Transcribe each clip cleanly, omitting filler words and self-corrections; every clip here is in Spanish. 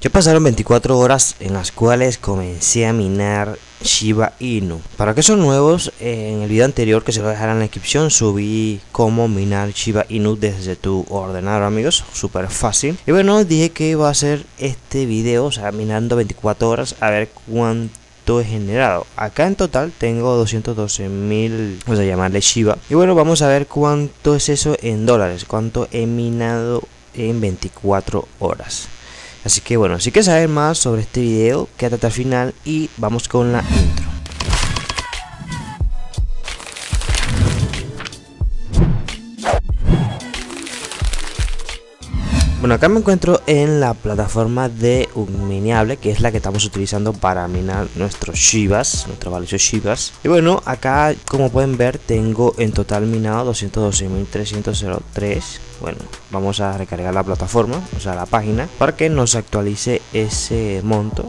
Ya pasaron 24 horas en las cuales comencé a minar Shiba Inu. Para que son nuevos, en el video anterior que se lo dejarán en la descripción subí cómo minar Shiba Inu desde tu ordenador, amigos, súper fácil. Y bueno, dije que iba a hacer este video, o sea, minando 24 horas a ver cuánto he generado. Acá en total tengo 212.000, vamos a llamarle Shiba. Y bueno, vamos a ver cuánto es eso en dólares, cuánto he minado en 24 horas. Así que bueno, si quieres saber más sobre este video, quédate hasta el final y vamos con la intro. Bueno, acá me encuentro en la plataforma de Unmineable, que es la que estamos utilizando para minar nuestros Shibas, nuestros valiosos Shibas. Y bueno, acá como pueden ver tengo en total minado 212.303. Bueno, vamos a recargar la plataforma, o sea la página, para que nos actualice ese monto,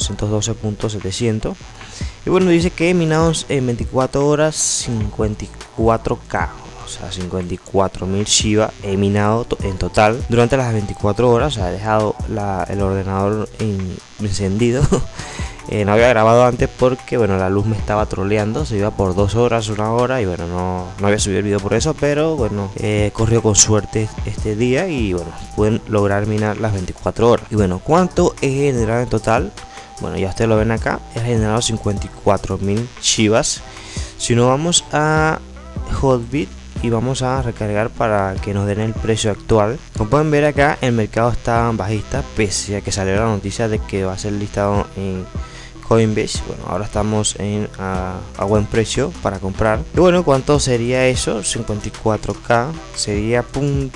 212.700. Y bueno, dice que he minado en 24 horas 54k. O sea, 54.000 Shiba he minado en total durante las 24 horas. O sea, he dejado el ordenador encendido. No había grabado antes porque bueno, la luz me estaba troleando. Se iba por 2 horas, 1 hora. Y bueno, no había subido el video por eso. Pero bueno, corrió con suerte este día. Y bueno, pueden lograr minar las 24 horas. Y bueno, ¿cuánto he generado en total? Bueno, ya ustedes lo ven acá. He generado 54.000 Shibas. Si no, vamos a Hotbit y vamos a recargar para que nos den el precio actual. Como pueden ver acá, el mercado está bajista, pese a que salió la noticia de que va a ser listado en Coinbase. Bueno, ahora estamos a buen precio para comprar. Y bueno, ¿cuánto sería eso? 54k sería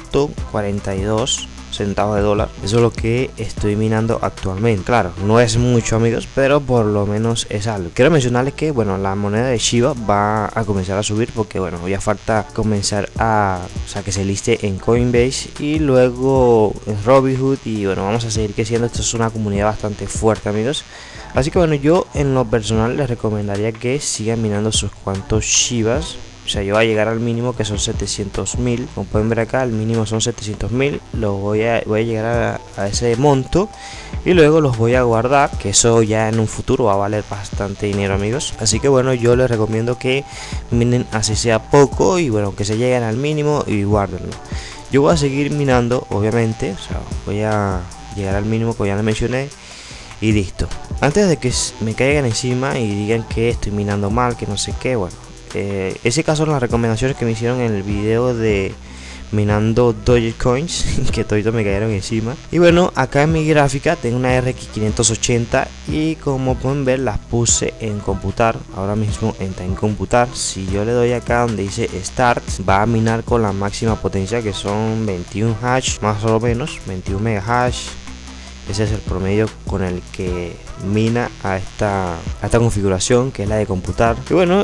.42 centavos de dólar. Eso es lo que estoy minando actualmente. Claro, no es mucho, amigos, pero por lo menos es algo. Quiero mencionarles que bueno, la moneda de Shiba va a comenzar a subir porque bueno, ya falta comenzar o sea, que se liste en Coinbase y luego en Robinhood. Y bueno, vamos a seguir creciendo. Esto es una comunidad bastante fuerte, amigos. Así que bueno, yo en lo personal les recomendaría que sigan minando sus cuantos Shibas. O sea, yo voy a llegar al mínimo, que son 700.000. Como pueden ver acá, el mínimo son 700.000. Voy a llegar a ese monto. Y luego los voy a guardar, que eso ya en un futuro va a valer bastante dinero, amigos. Así que bueno, yo les recomiendo que minen así sea poco. Y bueno, que se lleguen al mínimo y guárdenlo. Yo voy a seguir minando, obviamente. O sea, voy a llegar al mínimo, como ya les mencioné. Y listo. Antes de que me caigan encima y digan que estoy minando mal, que no sé qué, bueno. Ese caso son las recomendaciones que me hicieron en el video de minando Dogecoins, que todito me cayeron encima. Y bueno, acá en mi gráfica tengo una RX 580 y como pueden ver las puse en computar. Ahora mismo entra en computar. Si yo le doy acá donde dice Start, va a minar con la máxima potencia, que son 21 hash, más o menos 21 mega hash. Ese es el promedio con el que mina a esta configuración, que es la de computar. Y bueno,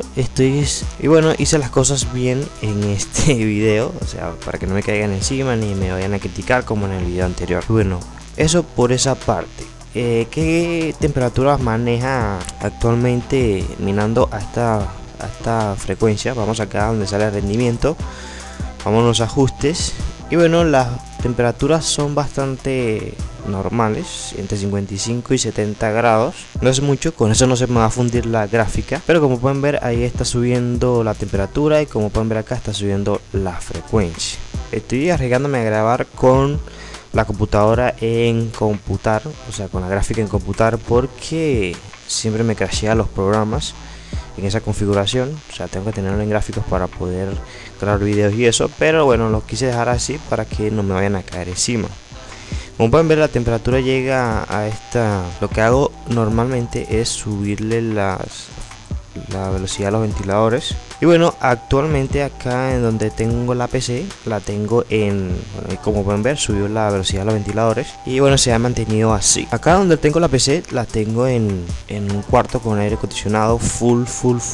hice las cosas bien en este video, o sea, para que no me caigan encima ni me vayan a criticar como en el video anterior. Bueno, eso por esa parte. ¿Qué temperaturas maneja actualmente minando a esta frecuencia? Vamos acá donde sale el rendimiento, vamos a los ajustes. Y bueno, las temperaturas son bastante normales, entre 55 y 70 grados. No es mucho, con eso no se me va a fundir la gráfica, pero como pueden ver ahí está subiendo la temperatura y como pueden ver acá está subiendo la frecuencia. Estoy arriesgándome a grabar con la computadora en computar, o sea, con la gráfica en computar, porque siempre me crashea los programas en esa configuración. O sea, tengo que tenerlo en gráficos para poder grabar videos y eso, pero bueno, lo quise dejar así para que no me vayan a caer encima. Como pueden ver, la temperatura llega a lo que hago normalmente es subirle la velocidad a los ventiladores. Y bueno, actualmente acá en donde tengo la PC, la tengo como pueden ver, subió la velocidad a los ventiladores. Y bueno, se ha mantenido así. Acá donde tengo la PC, la tengo en un cuarto con aire acondicionado full.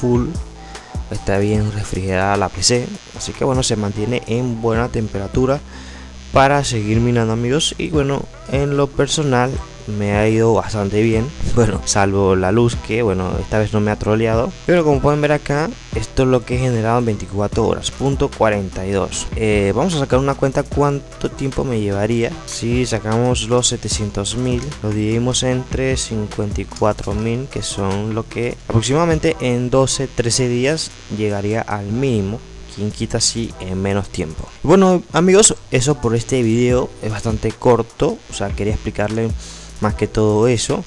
Está bien refrigerada la PC. Así que bueno, se mantiene en buena temperatura para seguir minando, amigos. Y bueno, en lo personal me ha ido bastante bien. Bueno, salvo la luz que, bueno, esta vez no me ha troleado. Pero como pueden ver acá, esto es lo que he generado en 24 horas, punto 42. Vamos a sacar una cuenta cuánto tiempo me llevaría. Si sacamos los 700.000, lo dividimos entre 54.000, que son lo que aproximadamente en 12-13 días llegaría al mínimo. Quien quita así en menos tiempo. Bueno amigos, eso por este video. Es bastante corto, o sea, quería explicarle más que todo eso.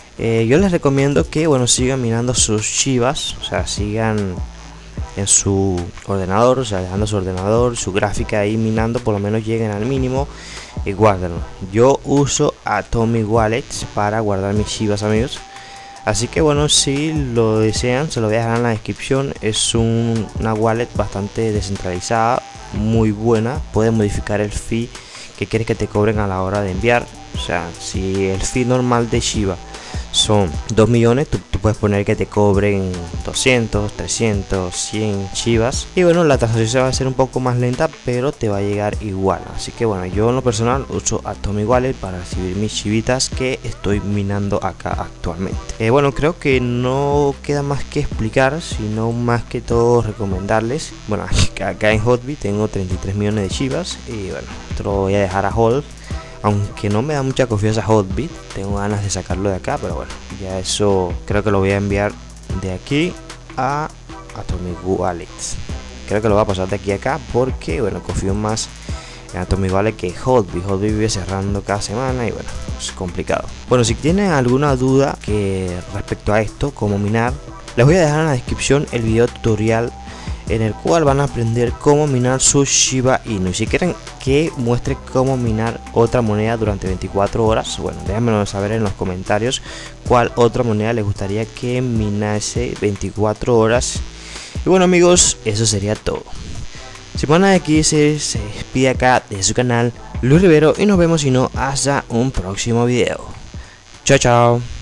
Yo les recomiendo que, bueno, sigan mirando sus Shibas, o sea, sigan en su ordenador, o sea, dejando su ordenador, su gráfica ahí minando, por lo menos lleguen al mínimo y guárdenlo. Yo uso Atomic Wallets para guardar mis Shibas, amigos. Así que bueno, si lo desean, se lo voy a dejar en la descripción. Es una wallet bastante descentralizada, muy buena. Puedes modificar el fee que quieres que te cobren a la hora de enviar. O sea, si el fee normal de Shiba son 2 millones, tú puedes poner que te cobren 200, 300, 100 Shibas. Y bueno, la transacción se va a hacer un poco más lenta, pero te va a llegar igual. Así que bueno, yo en lo personal uso Atomic Wallet para recibir mis chivitas que estoy minando acá actualmente. Bueno, creo que no queda más que explicar, sino más que todo recomendarles. Bueno, acá en Hotbit tengo 33 millones de Shibas y bueno, esto lo voy a dejar a hold. Aunque no me da mucha confianza Hotbit, tengo ganas de sacarlo de acá, pero bueno, ya eso creo que lo voy a enviar de aquí a Atomic Wallets. Creo que lo voy a pasar de aquí a acá porque, bueno, confío más en Atomic Wallet que Hotbit. Hotbit vive cerrando cada semana y bueno, es complicado. Bueno, si tienen alguna duda respecto a esto, cómo minar, les voy a dejar en la descripción el video tutorial en el cual van a aprender cómo minar su Shiba Inu. Y si quieren que muestre cómo minar otra moneda durante 24 horas, bueno, déjenmelo saber en los comentarios cuál otra moneda les gustaría que minase 24 horas. Y bueno amigos, eso sería todo. Semana X se despide acá de su canal Luis Rivero y nos vemos si no hasta un próximo video. Chao chao.